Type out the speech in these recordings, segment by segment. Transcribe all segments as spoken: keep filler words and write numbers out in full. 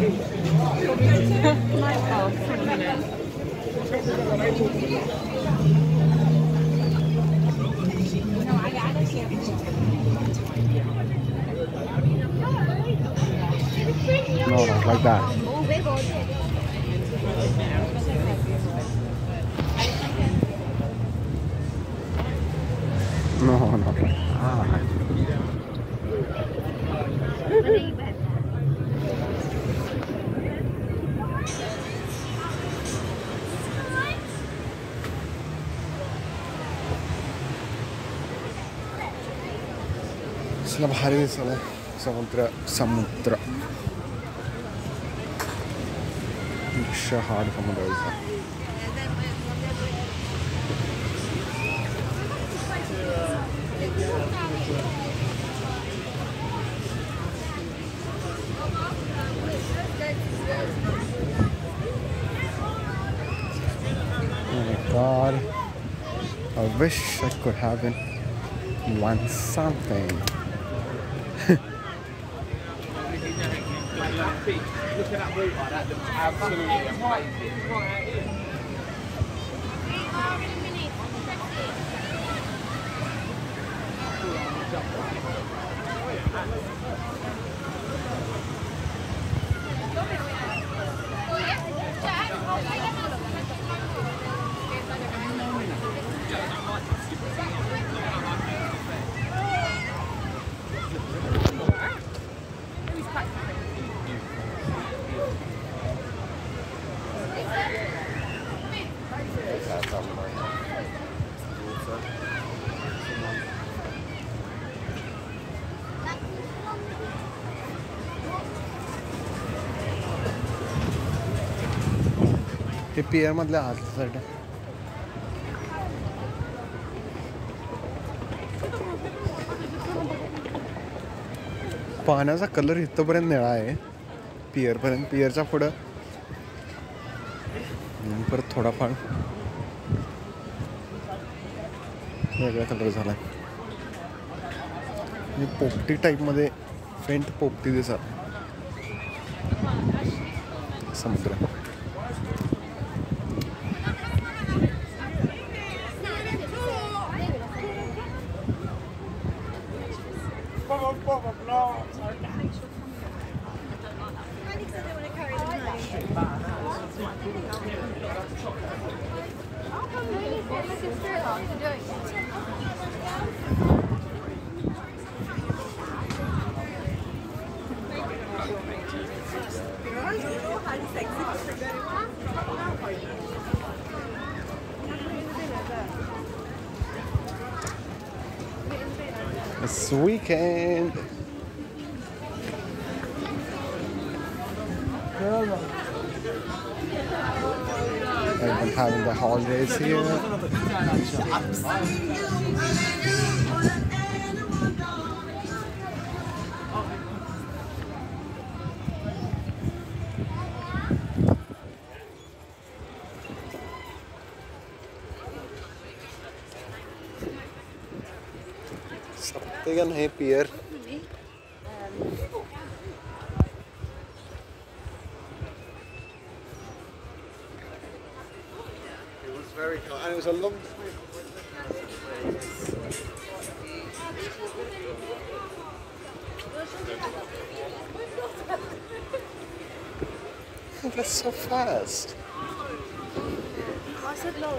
No, not like that. No, not like that. Sila bahari sana samudra samudra. Shahad samudra is that. Oh my God! I wish I could have been won something. Look at that water, that looks absolutely amazing. हे पियर मधल्या आतल्या side पाण्याचा colour इथपर्यंत निळा आहे पियर पर्यंत पियरच्या पुढं परत थोडाफार वेगळा कलर झाला आहे पोपटी टाईप मध्ये फेंट पोपटी दिसत समुद्र This weekend. I've been having the holidays here. Something here, pier. Very cool. And it was a long swim. That's so fast. I said no.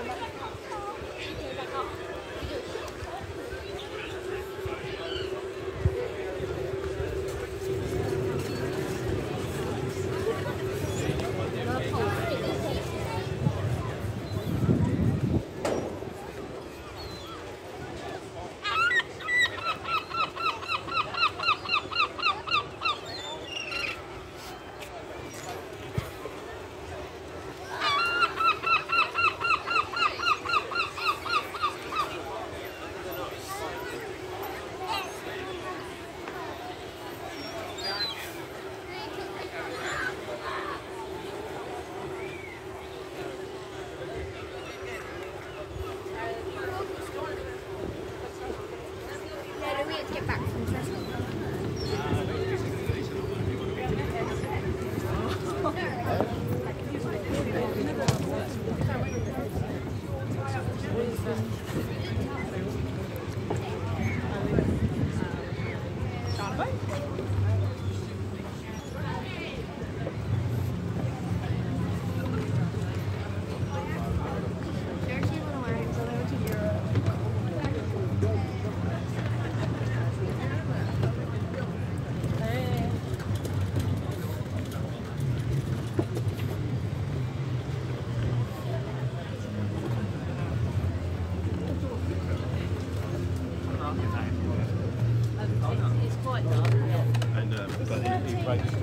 感じ。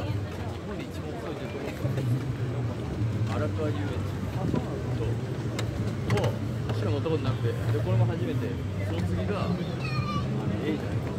荒川遊園地と、をしか乗ったことなくて、でこれも初めて、その次が、あの A じゃないか。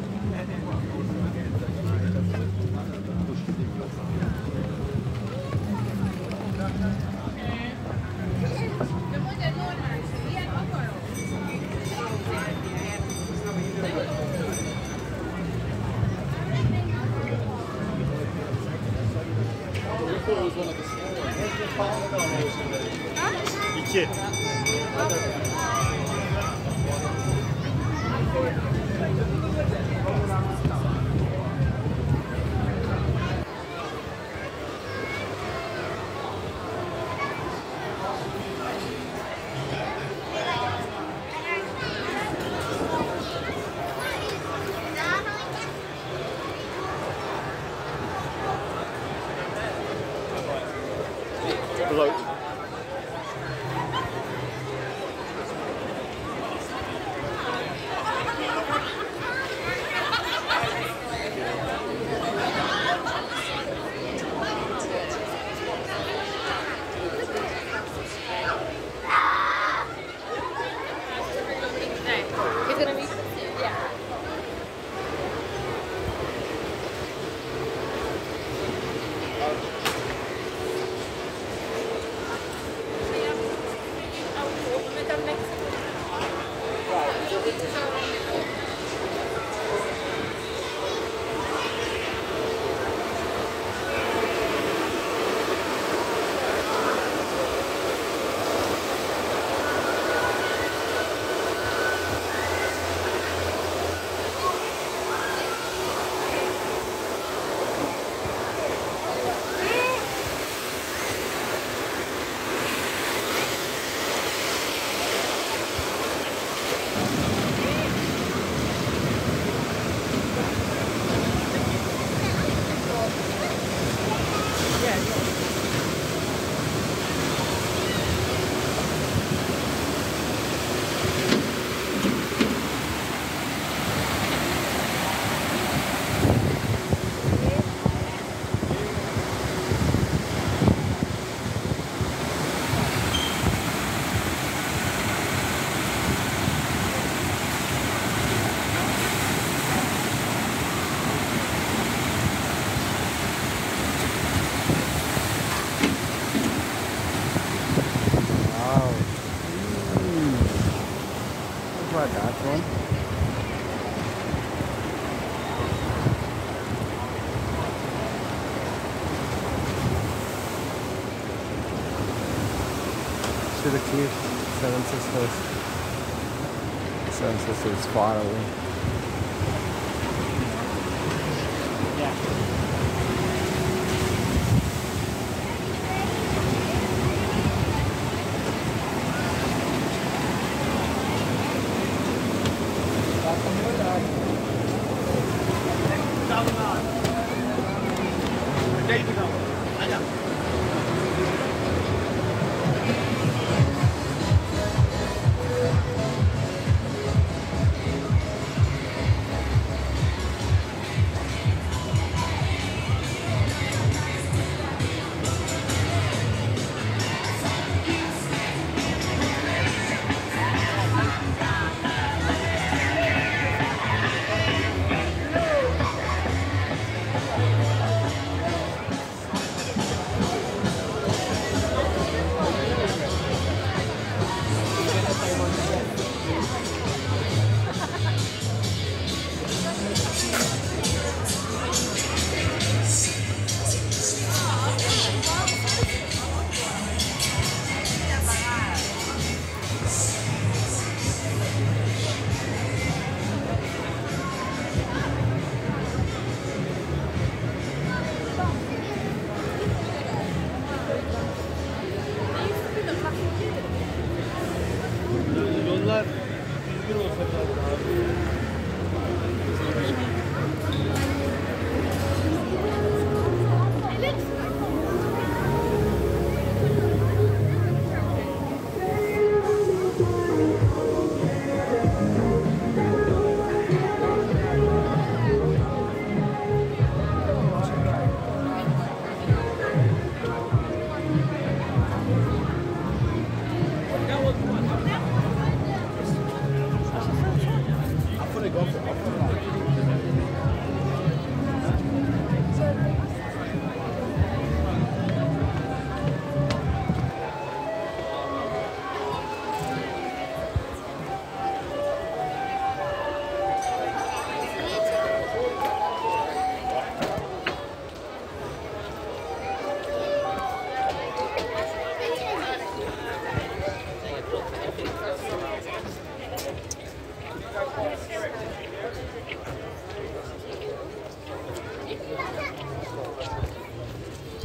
一。Hello. It's gonna be, yeah. Wow. Mm. Look at that one. See the cliff, Seven Sisters. Seven Sisters far away.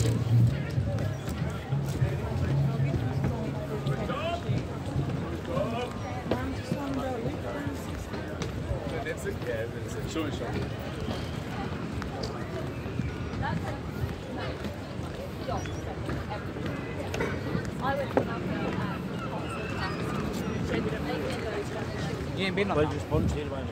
That's it, yeah, it's a short shot. You ain't been on that. Just once here, right?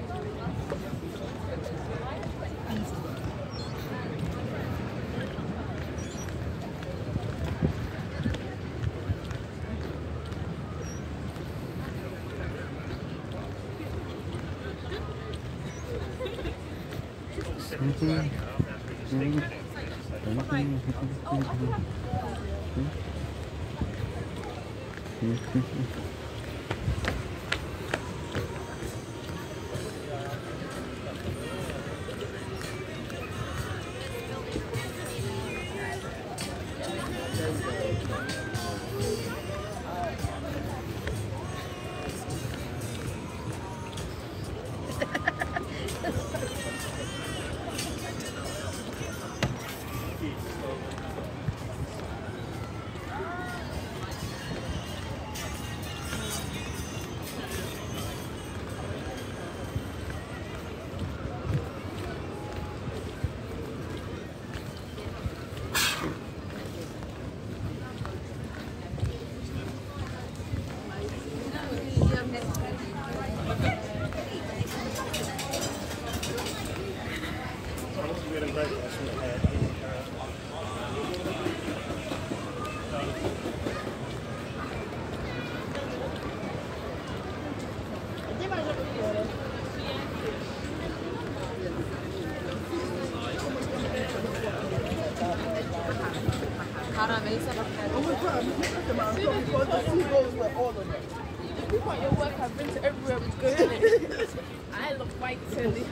Your work, I've been to everywhere with good. I look white silly.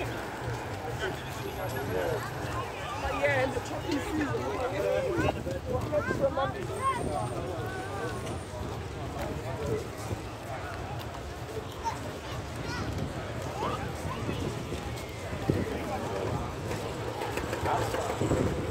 Yeah, and the trucking season. Bye.